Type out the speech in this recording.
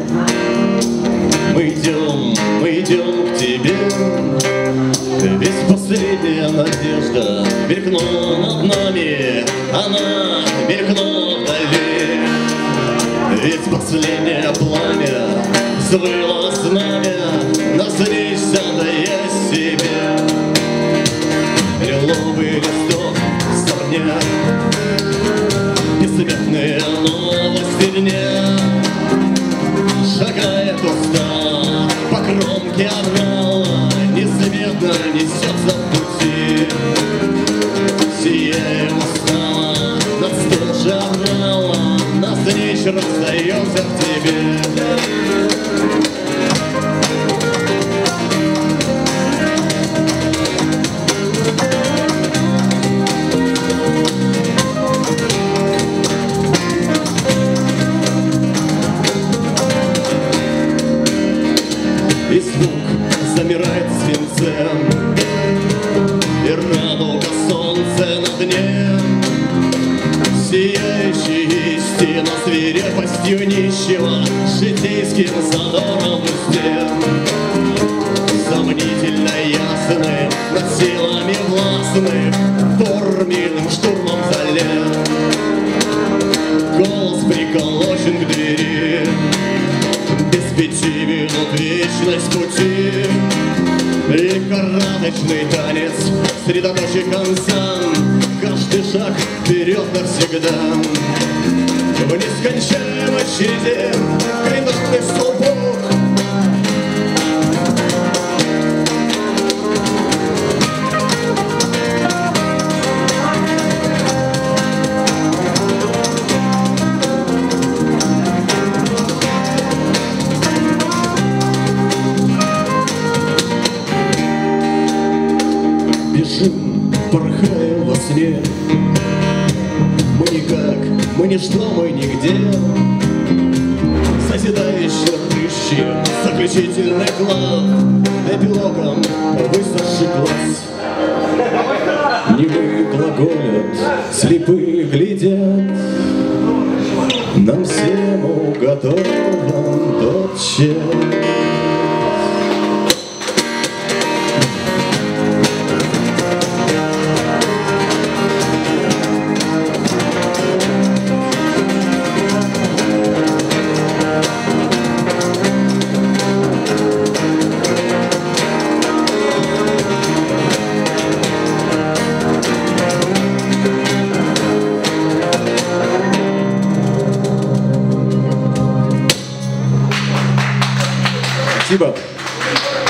мы идем к тебе. Ведь последняя надежда мелькнула над нами, она мелькнула вдали. Ведь последнее пламя взвыло знамя, навстречу дая себе. Лиловый листок с огня, бессмертные новости дня. Шагает устала по кромке оврала, незаметно несется в пути. Сияем устала над стужей оврала, навстречу расстаемся в тебе. И звук замирает свинцем, и радуга солнца на дне, сияющая истина свирепостью нищего, житейским задором в узде. Сомнительно ясны над силами властных, форменным штурмом залет. Голос приколочен к двери, без 5 минут вечность пути. Лихорадочный танец средоточие конца, каждый шаг вперед навсегда. В нескончаемой череде кайношных столбов бежим, порхаем во сне. Мы никак, мы ничто, мы нигде. Созидающий рыщем заключительный клад, эпилогом высохший глаз. Немы глаголят, слепые глядят, нам всем уготован тот час. Спасибо.